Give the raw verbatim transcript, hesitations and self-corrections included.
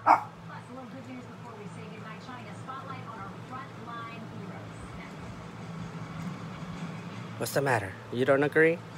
Plus, a little good news before we say goodnight, shining a spotlight on our frontline heroes. What's the matter? You don't agree?